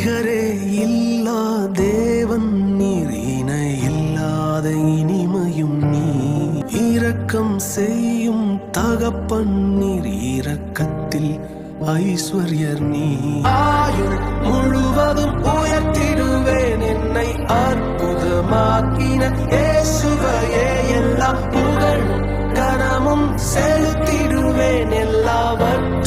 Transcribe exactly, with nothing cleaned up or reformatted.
நிகரே இல்லா தேவன் நீர், இணை இல்லாத இனிமையும் நீ, இரக்கம் செய்யும் தகப்பன் நீர், இரக்கத்தில் ஐஸ்வர்யர் நீ. ஆயுள் முழுவதும் உயர்த்திடுவேன் என்னை அற்புதமாக்கின இயேசுவையே, எல்லா புகழும் கனமும் செலுத்திடுவேன் எல்லாவர்